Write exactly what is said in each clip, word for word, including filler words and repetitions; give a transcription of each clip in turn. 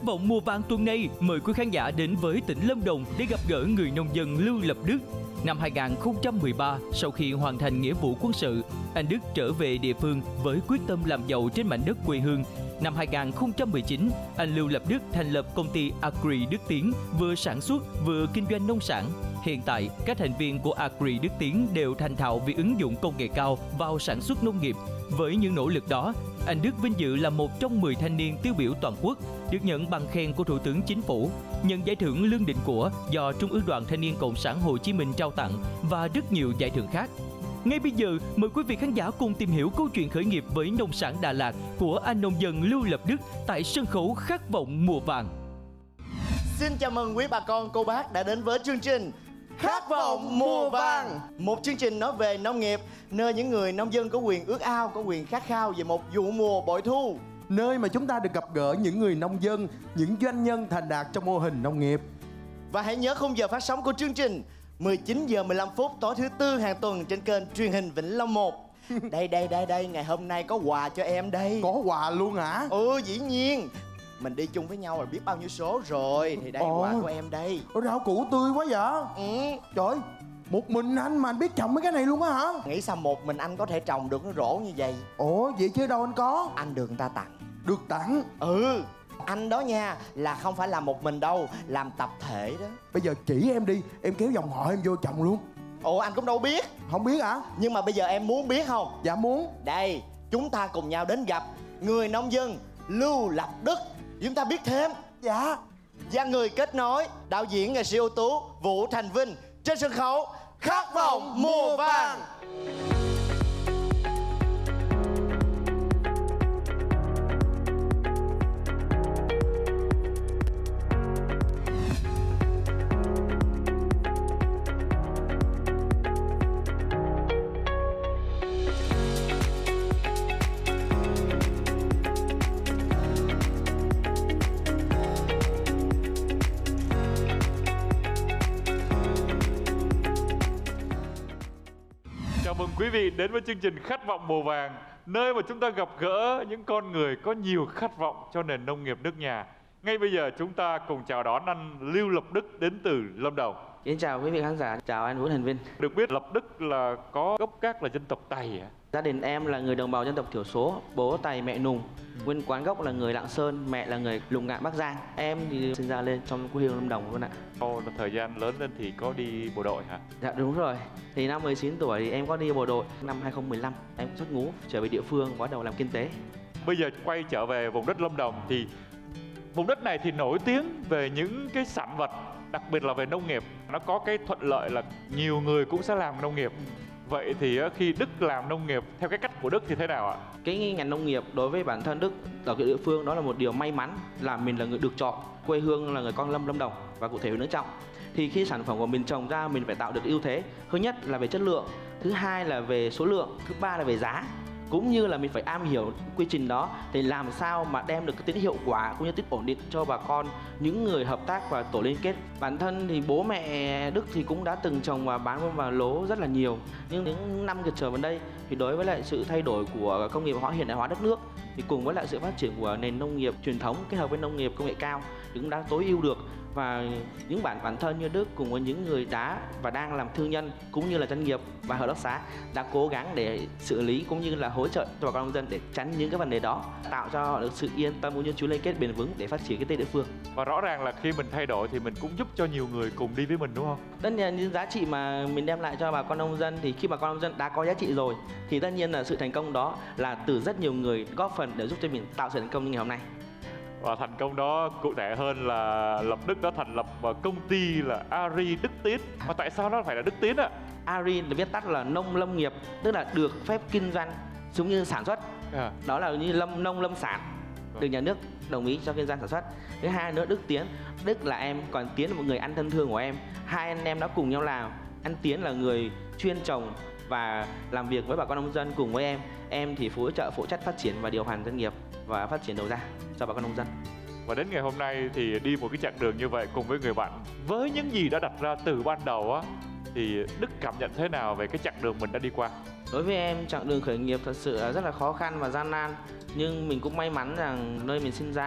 Khát vọng mùa vàng tuần này mời quý khán giả đến với tỉnh Lâm Đồng để gặp gỡ người nông dân Lưu Lập Đức. Năm hai nghìn không trăm mười ba, sau khi hoàn thành nghĩa vụ quân sự, anh Đức trở về địa phương với quyết tâm làm giàu trên mảnh đất quê hương. Năm hai nghìn không trăm mười chín, anh Lưu Lập Đức thành lập công ty Agri Đức Tiến, vừa sản xuất vừa kinh doanh nông sản. Hiện tại, các thành viên của Agri Đức Tiến đều thành thạo việc ứng dụng công nghệ cao vào sản xuất nông nghiệp. Với những nỗ lực đó, anh Đức vinh dự là một trong mười thanh niên tiêu biểu toàn quốc, được nhận bằng khen của Thủ tướng Chính phủ, nhận giải thưởng Lương Định Của do Trung ương Đoàn Thanh niên Cộng sản Hồ Chí Minh trao tặng và rất nhiều giải thưởng khác. Ngay bây giờ, mời quý vị khán giả cùng tìm hiểu câu chuyện khởi nghiệp với nông sản Đà Lạt của anh nông dân Lưu Lập Đức tại sân khấu Khát vọng mùa vàng. Xin chào mừng quý bà con cô bác đã đến với chương trình Khát vọng mùa vàng, một chương trình nói về nông nghiệp, nơi những người nông dân có quyền ước ao, có quyền khát khao về một vụ mùa bội thu, nơi mà chúng ta được gặp gỡ những người nông dân, những doanh nhân thành đạt trong mô hình nông nghiệp. Và hãy nhớ khung giờ phát sóng của chương trình mười chín giờ mười lăm phút tối thứ tư hàng tuần trên kênh truyền hình Vĩnh Long một. Đây đây đây đây, ngày hôm nay có quà cho em đây. Có quà luôn hả? Ừ, dĩ nhiên. Mình đi chung với nhau là biết bao nhiêu số rồi. Thì đây, Ồ, quà của em đây. Ủa, rau củ tươi quá vậy? Ừ. Trời, một mình anh mà anh biết trồng mấy cái này luôn á hả? Nghĩ sao một mình anh có thể trồng được nó rổ như vậy? Ủa, vậy chứ đâu anh có? Anh được người ta tặng. Được tặng? Ừ. Anh đó nha, là không phải làm một mình đâu, làm tập thể đó. Bây giờ chỉ em đi, em kéo dòng họ em vô trồng luôn. Ủa, anh cũng đâu biết. Không biết hả? Nhưng mà bây giờ em muốn biết không? Dạ muốn. Đây, chúng ta cùng nhau đến gặp người nông dân Lưu Lập Đức. Chúng ta biết thêm. Dạ. Và người kết nối, đạo diễn nghệ sĩ ưu tú Vũ Thành Vinh trên sân khấu Khát vọng mùa vàng. Chào mừng quý vị đến với chương trình Khát vọng mùa vàng, nơi mà chúng ta gặp gỡ những con người có nhiều khát vọng cho nền nông nghiệp nước nhà. Ngay bây giờ chúng ta cùng chào đón anh Lưu Lập Đức đến từ Lâm Đồng. Xin chào quý vị khán giả, chào anh Vũ Thành Vinh. Được biết Lập Đức là có gốc gác là dân tộc Tày à? Gia đình em là người đồng bào dân tộc thiểu số, bố Tày mẹ Nùng. Nguyên quán gốc là người Lạng Sơn, mẹ là người Lục Ngạn Bắc Giang. Em thì sinh ra lên trong quê hương Lâm Đồng luôn ạ. Sau thời gian lớn lên thì có đi bộ đội hả? Dạ đúng rồi. Thì năm mười chín tuổi thì em có đi bộ đội. Năm hai không một năm em xuất ngũ trở về địa phương, bắt đầu làm kinh tế. Bây giờ quay trở về vùng đất Lâm Đồng thì vùng đất này thì nổi tiếng về những cái sản vật, đặc biệt là về nông nghiệp. Nó có cái thuận lợi là nhiều người cũng sẽ làm nông nghiệp. Vậy thì khi Đức làm nông nghiệp theo cái cách của Đức thì thế nào ạ? Cái ngành nông nghiệp đối với bản thân Đức ở cái địa phương đó là một điều may mắn, là mình là người được chọn, quê hương là người con Lâm Lâm Đồng và cụ thể huyện Đức Trọng. Thì khi sản phẩm của mình trồng ra mình phải tạo được ưu thế. Thứ nhất là về chất lượng, thứ hai là về số lượng, thứ ba là về giá. Cũng như là mình phải am hiểu quy trình đó thì làm sao mà đem được cái tính hiệu quả cũng như tính ổn định cho bà con, những người hợp tác và tổ liên kết. Bản thân thì bố mẹ Đức thì cũng đã từng trồng và bán vào lố rất là nhiều. Nhưng những năm gần trở vào đây thì đối với lại sự thay đổi của công nghiệp hóa, hiện đại hóa đất nước thì cùng với lại sự phát triển của nền nông nghiệp truyền thống kết hợp với nông nghiệp công nghệ cao thì cũng đã tối ưu được. Và những bản bản thân như Đức cùng với những người đã và đang làm thương nhân cũng như là doanh nghiệp và hợp tác xã đã cố gắng để xử lý cũng như là hỗ trợ cho bà con nông dân để tránh những cái vấn đề đó, tạo cho họ được sự yên tâm cũng như chuỗi liên kết bền vững để phát triển kinh tế địa phương. Và rõ ràng là khi mình thay đổi thì mình cũng giúp cho nhiều người cùng đi với mình, đúng không? Tất nhiên những giá trị mà mình đem lại cho bà con nông dân thì khi bà con nông dân đã có giá trị rồi thì tất nhiên là sự thành công đó là từ rất nhiều người góp phần để giúp cho mình tạo sự thành công như ngày hôm nay. Và thành công đó cụ thể hơn là Lập Đức đã thành lập công ty là Agri Đức Tiến. Và tại sao nó phải là Đức Tiến ạ? Agri là viết tắt là nông lâm nghiệp, tức là được phép kinh doanh giống như sản xuất. À. Đó là như lâm nông lâm sản, được nhà nước đồng ý cho kinh doanh sản xuất. Thứ hai nữa Đức Tiến, Đức là em, còn Tiến là một người anh thân thương của em. Hai anh em đã cùng nhau làm. Anh Tiến là người chuyên trồng và làm việc với bà con nông dân cùng với em. Em thì hỗ trợ phụ trách phát triển và điều hành doanh nghiệp và phát triển đầu ra cho bà con nông dân. Và đến ngày hôm nay thì đi một cái chặng đường như vậy cùng với người bạn, với những gì đã đặt ra từ ban đầu á, thì Đức cảm nhận thế nào về cái chặng đường mình đã đi qua? Đối với em, chặng đường khởi nghiệp thật sự là rất là khó khăn và gian nan. Nhưng mình cũng may mắn rằng nơi mình sinh ra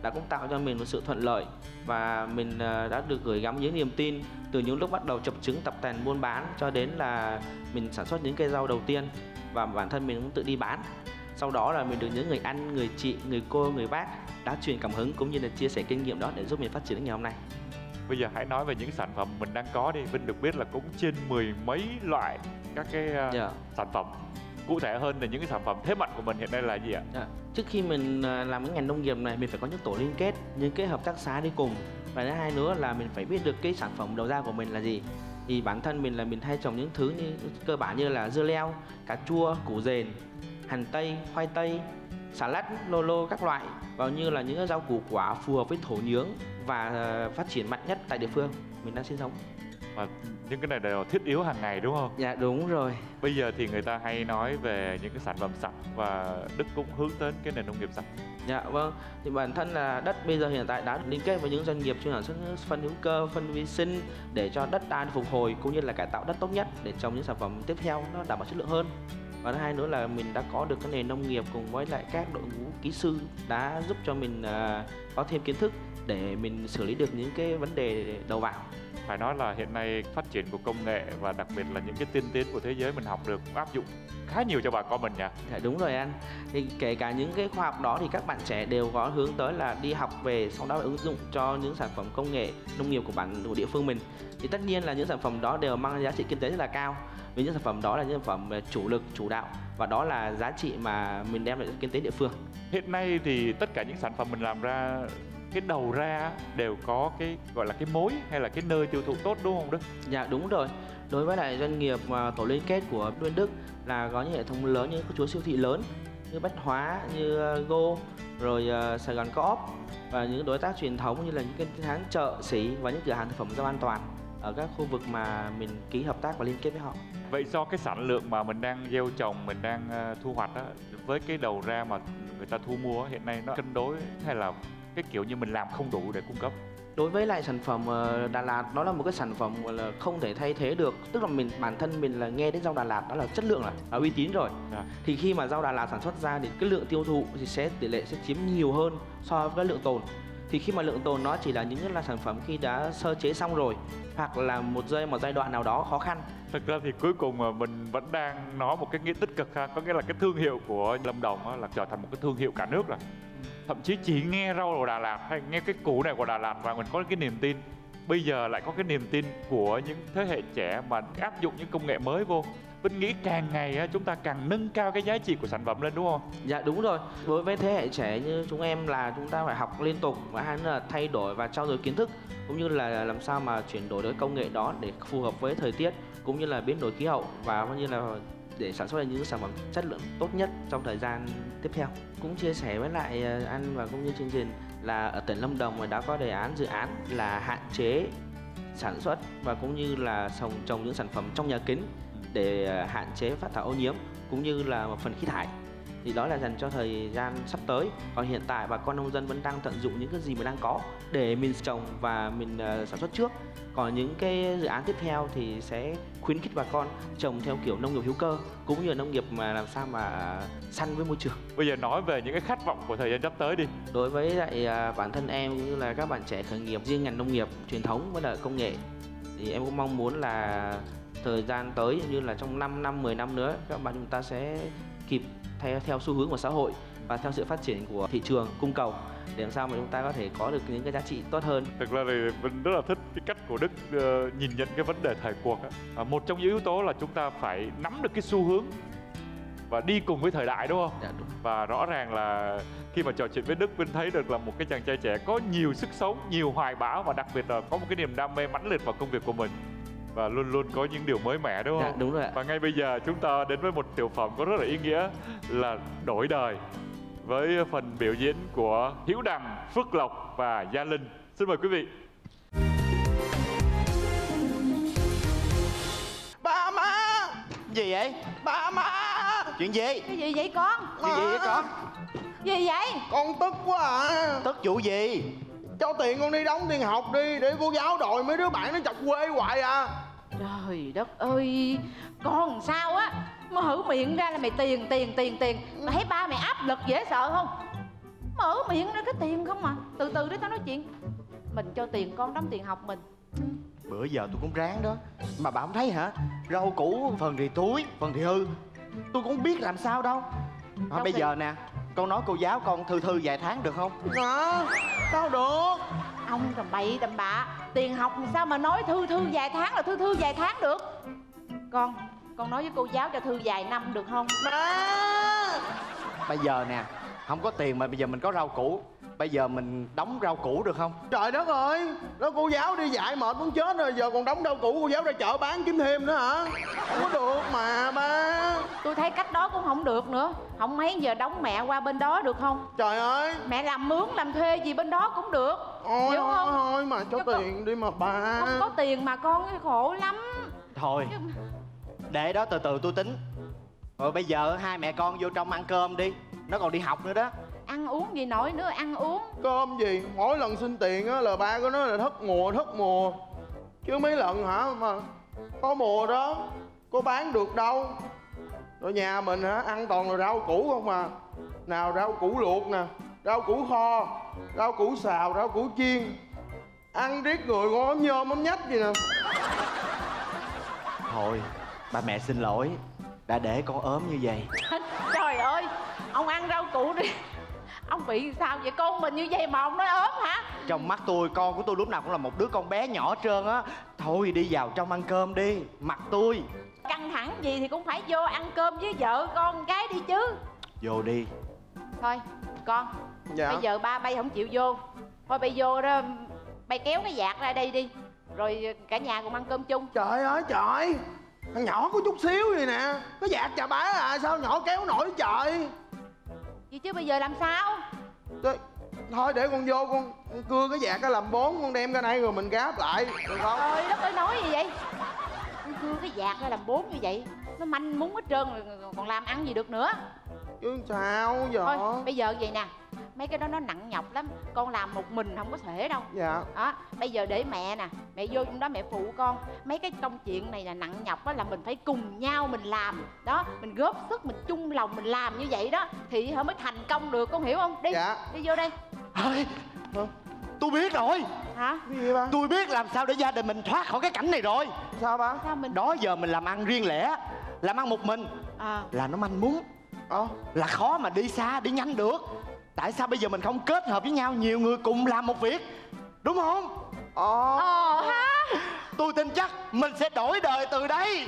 đã cũng tạo cho mình một sự thuận lợi và mình đã được gửi gắm những niềm tin từ những lúc bắt đầu chập chững tập tành buôn bán cho đến là mình sản xuất những cây rau đầu tiên và bản thân mình cũng tự đi bán. Sau đó là mình được những người anh, người chị, người cô, người bác đã truyền cảm hứng cũng như là chia sẻ kinh nghiệm đó để giúp mình phát triển đến ngày hôm nay. Bây giờ hãy nói về những sản phẩm mình đang có đi. Vinh được biết là cũng trên mười mấy loại các cái uh, yeah. sản phẩm. Cụ thể hơn là những cái sản phẩm thế mạnh của mình hiện nay là gì ạ? Yeah. Trước khi mình làm cái ngành nông nghiệp này, mình phải có những tổ liên kết, những cái hợp tác xã đi cùng. Và thứ hai nữa là mình phải biết được cái sản phẩm đầu ra của mình là gì. Thì bản thân mình là mình hay trồng những thứ như cơ bản như là dưa leo, cà chua, củ dền, hành tây, khoai tây, xà lách, lô lô các loại, và như là những rau củ quả phù hợp với thổ nhưỡng và phát triển mạnh nhất tại địa phương mình đang sinh sống. Và những cái này đều thiết yếu hàng ngày đúng không? Dạ đúng rồi. Bây giờ thì người ta hay nói về những cái sản phẩm sạch và Đức cũng hướng đến cái nền nông nghiệp sạch. Dạ vâng, thì bản thân là đất bây giờ hiện tại đã liên kết với những doanh nghiệp chuyên sản xuất phân hữu cơ, phân vi sinh để cho đất đai phục hồi cũng như là cải tạo đất tốt nhất để trồng những sản phẩm tiếp theo nó đảm bảo chất lượng hơn. Và thứ hai nữa là mình đã có được cái nền nông nghiệp cùng với lại các đội ngũ kỹ sư đã giúp cho mình uh, có thêm kiến thức để mình xử lý được những cái vấn đề đầu vào. Phải nói là hiện nay phát triển của công nghệ và đặc biệt là những cái tiên tiến của thế giới mình học được cũng áp dụng khá nhiều cho bà con mình nhỉ? Dạ đúng rồi anh. Thì kể cả những cái khoa học đó thì các bạn trẻ đều có hướng tới là đi học về sau đó là ứng dụng cho những sản phẩm công nghệ nông nghiệp của bản của địa phương mình. Thì tất nhiên là những sản phẩm đó đều mang giá trị kinh tế rất là cao. Vì những sản phẩm đó là những sản phẩm chủ lực, chủ đạo và đó là giá trị mà mình đem lại cho kinh tế địa phương. Hiện nay thì tất cả những sản phẩm mình làm ra cái đầu ra đều có cái gọi là cái mối hay là cái nơi tiêu thụ tốt đúng không Đức? Dạ đúng rồi. Đối với lại doanh nghiệp mà tổ liên kết của Nguyên Đức là có những hệ thống lớn như các chuỗi siêu thị lớn như Bách Hóa, như Go, rồi uh, Sài Gòn Co-op và những đối tác truyền thống như là những cái hãng chợ, xỉ và những cửa hàng thực phẩm rau an toàn ở các khu vực mà mình ký hợp tác và liên kết với họ. Vậy do cái sản lượng mà mình đang gieo trồng, mình đang uh, thu hoạch đó, với cái đầu ra mà người ta thu mua hiện nay nó cân đối hay là cái kiểu như mình làm không đủ để cung cấp? Đối với lại sản phẩm Đà Lạt, nó là một cái sản phẩm là không thể thay thế được. Tức là mình bản thân mình là nghe đến rau Đà Lạt đó là chất lượng, là, là uy tín rồi. À. Thì khi mà rau Đà Lạt sản xuất ra thì cái lượng tiêu thụ thì sẽ tỷ lệ sẽ chiếm nhiều hơn so với cái lượng tồn. Thì khi mà lượng tồn nó chỉ là những là sản phẩm khi đã sơ chế xong rồi hoặc là một giai một giai đoạn nào đó khó khăn. Thực ra thì cuối cùng mà mình vẫn đang nói một cái nghĩa tích cực ha, có nghĩa là cái thương hiệu của Lâm Đồng là trở thành một cái thương hiệu cả nước rồi. Thậm chí chỉ nghe rau của Đà Lạt hay nghe cái củ này của Đà Lạt và mình có cái niềm tin. Bây giờ lại có cái niềm tin của những thế hệ trẻ mà áp dụng những công nghệ mới vô. Vinh nghĩ càng ngày chúng ta càng nâng cao cái giá trị của sản phẩm lên đúng không? Dạ đúng rồi. Đối với thế hệ trẻ như chúng em là chúng ta phải học liên tục và hai nữa là thay đổi và trau dồi kiến thức cũng như là làm sao mà chuyển đổi đến công nghệ đó để phù hợp với thời tiết cũng như là biến đổi khí hậu và cũng như là để sản xuất ra những sản phẩm chất lượng tốt nhất trong thời gian tiếp theo. Cũng chia sẻ với lại anh và cũng như chương trình là ở tỉnh Lâm Đồng đã có đề án dự án là hạn chế sản xuất và cũng như là trồng trồng những sản phẩm trong nhà kính để hạn chế phát thải ô nhiễm cũng như là một phần khí thải. Thì đó là dành cho thời gian sắp tới. Còn hiện tại bà con nông dân vẫn đang tận dụng những cái gì mà đang có để mình trồng và mình uh, sản xuất trước. Còn những cái dự án tiếp theo thì sẽ khuyến khích bà con trồng theo kiểu nông nghiệp hữu cơ cũng như nông nghiệp mà làm sao mà săn với môi trường. Bây giờ nói về những cái khát vọng của thời gian sắp tới đi. Đối với lại uh, bản thân em cũng như là các bạn trẻ khởi nghiệp riêng ngành nông nghiệp truyền thống với lại công nghệ thì em cũng mong muốn là thời gian tới như là trong năm năm, mười năm nữa các bạn chúng ta sẽ kịp theo theo xu hướng của xã hội và theo sự phát triển của thị trường cung cầu để làm sao mà chúng ta có thể có được những cái giá trị tốt hơn. Thực ra thì mình rất là thích cái cách của Đức uh, nhìn nhận cái vấn đề thời cuộc. À, một trong những yếu tố là chúng ta phải nắm được cái xu hướng và đi cùng với thời đại đúng không? Dạ, đúng. Và rõ ràng là khi mà trò chuyện với Đức, mình thấy được là một cái chàng trai trẻ có nhiều sức sống, nhiều hoài bão và đặc biệt là có một cái niềm đam mê mãnh liệt vào công việc của mình. Và luôn luôn có những điều mới mẻ đúng không? Dạ, đúng rồi ạ. Và ngay bây giờ chúng ta đến với một tiểu phẩm có rất là ý nghĩa là Đổi đời với phần biểu diễn của Hiếu Đằng, Phước Lộc và Gia Linh. Xin mời quý vị. Ba má! Gì vậy? Ba má! Chuyện gì? Cái gì vậy con? Chuyện gì vậy con? Gì vậy? Con tức quá à. Tức vụ gì? Cho tiền con đi đóng tiền học đi để cô giáo đòi mấy đứa bạn nó chọc quê hoài à. Trời đất ơi, con làm sao á mà hử miệng ra là mày tiền tiền tiền tiền. Mày thấy ba mày áp lực dễ sợ không? Mở miệng ra cái tiền không à. Từ từ để tao nói chuyện. Mình cho tiền con đóng tiền học mình. Bữa giờ tôi cũng ráng đó. Mà bà không thấy hả? Rau củ phần thì túi, phần thì hư. Tôi cũng biết làm sao đâu. À, bây thì... giờ nè, con nói cô giáo con thư thư vài tháng được không? Hả? Sao được? Ông tầm bậy tầm bạ. Tiền học sao mà nói thư thư vài tháng là thư thư vài tháng được. Con, con nói với cô giáo cho thư vài năm được không? Má! Bây giờ nè, không có tiền mà bây giờ mình có rau củ. Bây giờ mình đóng rau củ được không? Trời đất ơi, đó cô giáo đi dạy mệt muốn chết rồi, giờ còn đóng rau củ cô giáo ra chợ bán kiếm thêm nữa hả? Không có được mà ba. Tôi thấy cách đó cũng không được nữa. Không mấy giờ đóng mẹ qua bên đó được không? Trời ơi. Mẹ làm mướn làm thuê gì bên đó cũng được. Ôi hiểu thôi, không? thôi mà cho Chứ tiền con... đi mà ba. Không có tiền mà con khổ lắm. Thôi, để đó từ từ tôi tính. Rồi bây giờ hai mẹ con vô trong ăn cơm đi. Nó còn đi học nữa đó. Ăn uống gì nổi nữa, ăn uống. Cơm gì, mỗi lần xin tiền á là ba có nói là thất mùa, thất mùa. Chứ mấy lần hả mà có mùa đó, có bán được đâu. Rồi nhà mình hả, ăn toàn là rau củ không mà. Nào rau củ luộc nè, rau củ kho, rau củ xào, rau củ chiên. Ăn riết người con ốm nhôm ốm nhách gì nè. Thôi, ba mẹ xin lỗi đã để con ốm như vậy. Trời ơi, ông ăn rau củ đi. Ông bị sao vậy? Con mình như vậy mà ông nói ốm hả? Trong mắt tôi, con của tôi lúc nào cũng là một đứa con bé nhỏ hết trơn á. Thôi đi vào trong ăn cơm đi, mặt tôi. Căng thẳng gì thì cũng phải vô ăn cơm với vợ con cái đi chứ. Vô đi. Thôi, con. Dạ. Bây giờ ba bay không chịu vô. Thôi bay vô đó, bay kéo cái vạt ra đây đi. Rồi cả nhà cùng ăn cơm chung. Trời ơi trời, thằng nhỏ có chút xíu gì nè. Có dạt chà bá à, sao nhỏ kéo nổi trời. Vậy chứ bây giờ làm sao? Thôi, thôi để con vô con cưa cái vạt cái làm bốn, con đem ra đây rồi mình gáp lại được không? Trời đất ơi, nói gì vậy? Con cưa cái vạt ra làm bốn như vậy, nó manh múng hết trơn rồi, còn làm ăn gì được nữa. Chứ sao giờ? Thôi bây giờ vậy nè, mấy cái đó nó nặng nhọc lắm, con làm một mình không có thể đâu. Dạ. Đó, bây giờ để mẹ nè, mẹ vô trong đó mẹ phụ con. Mấy cái công chuyện này là nặng nhọc á, là mình phải cùng nhau mình làm. Đó, mình góp sức, mình chung lòng mình làm như vậy đó thì mới thành công được, con hiểu không? Đi, Dạ. đi vô đây. Thôi, tôi biết rồi. Hả? Cái gì ba? Tôi biết làm sao để gia đình mình thoát khỏi cái cảnh này rồi. Sao ba? Sao mình... Đó giờ mình làm ăn riêng lẻ, làm ăn một mình À. là nó manh mún, Ờ. là khó mà đi xa, đi nhanh được. Tại sao bây giờ mình không kết hợp với nhau, nhiều người cùng làm một việc, đúng không? Ờ. Ờ ha. Tôi tin chắc mình sẽ đổi đời từ đây.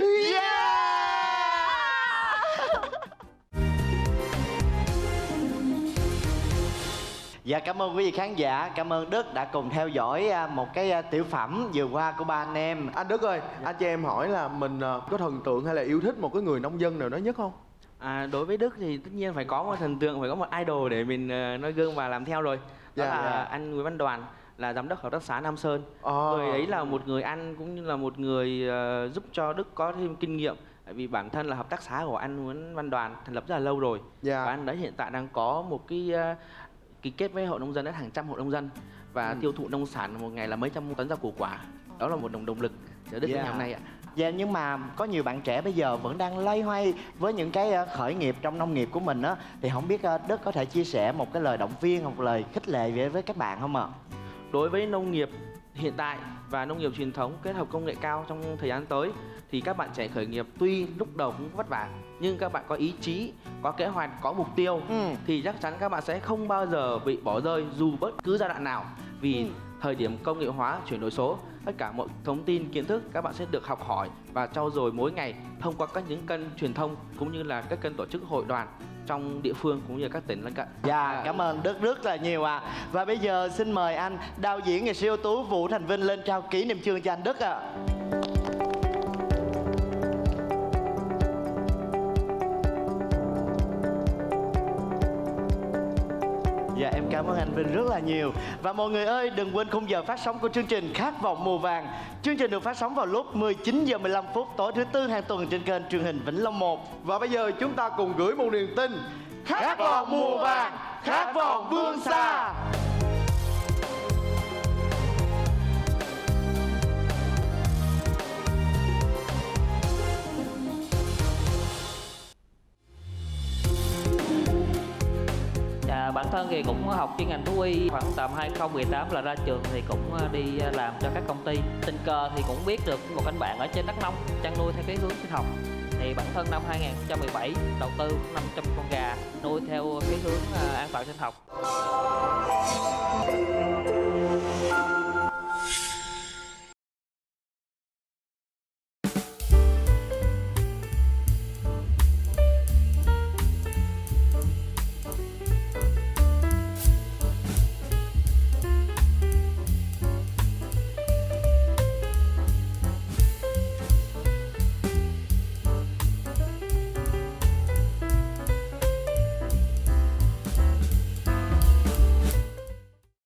Yeah! Dạ cảm ơn quý vị khán giả, cảm ơn Đức đã cùng theo dõi một cái tiểu phẩm vừa qua của ba anh em. Anh Đức ơi, anh cho em hỏi là mình có thần tượng hay là yêu thích một cái người nông dân nào đó nhất không? À, đối với Đức thì tất nhiên phải có một thần tượng, phải có một idol để mình uh, noi gương và làm theo rồi. Đó Dạ, là dạ. anh Nguyễn Văn Đoàn, là giám đốc hợp tác xã Nam Sơn. Ờ. Người ấy là một người ăn cũng như là một người uh, giúp cho Đức có thêm kinh nghiệm. Tại vì bản thân là hợp tác xã của anh Nguyễn Văn Đoàn thành lập rất là lâu rồi. Dạ. Và anh đấy hiện tại đang có một cái uh, ký kết với hộ nông dân đến hàng trăm hộ nông dân và Ừ. tiêu thụ nông sản một ngày là mấy trăm tấn rau củ quả. Đó là một động động lực cho Đức Yeah. ngày hôm nay ạ. Dạ nhưng mà có nhiều bạn trẻ bây giờ vẫn đang loay hoay với những cái ờ, khởi nghiệp trong nông nghiệp của mình á, thì không biết ờ, Đức có thể chia sẻ một cái lời động viên, một lời khích lệ với với các bạn không ạ? Đối với nông nghiệp hiện tại và nông nghiệp truyền thống kết hợp công nghệ cao trong thời gian tới thì các bạn trẻ khởi nghiệp tuy lúc đầu cũng vất vả nhưng các bạn có ý chí, có kế hoạch, có mục tiêu Ừ. thì chắc chắn các bạn sẽ không bao giờ bị bỏ rơi dù bất cứ giai đoạn nào. Vì Ừ. thời điểm công nghệ hóa, chuyển đổi số, tất cả mọi thông tin, kiến thức các bạn sẽ được học hỏi và trau dồi mỗi ngày thông qua các những kênh truyền thông cũng như là các kênh tổ chức hội đoàn trong địa phương cũng như các tỉnh lân cận. Dạ, cảm ơn Đức rất là nhiều ạ. À. Và bây giờ xin mời anh đạo diễn nghệ sĩ ưu tú Vũ Thành Vinh lên trao kỷ niệm chương cho anh Đức ạ. À. Dạ em cảm ơn anh Vinh rất là nhiều. Và mọi người ơi, đừng quên khung giờ phát sóng của chương trình Khát vọng mùa vàng. Chương trình được phát sóng vào lúc mười chín giờ mười lăm phút tối thứ tư hàng tuần trên kênh truyền hình Vĩnh Long một. Và bây giờ chúng ta cùng gửi một niềm tin. Khát vọng mùa vàng, khát vọng vươn xa. À, Bản thân thì cũng học chuyên ngành thú y, khoảng tầm hai không một tám là ra trường thì cũng đi làm cho các công ty. Tình cờ thì cũng biết được một anh bạn ở trên Đắk Nông chăn nuôi theo cái hướng sinh học. Thì bản thân năm hai không một bảy đầu tư năm trăm con gà nuôi theo cái hướng an toàn sinh học.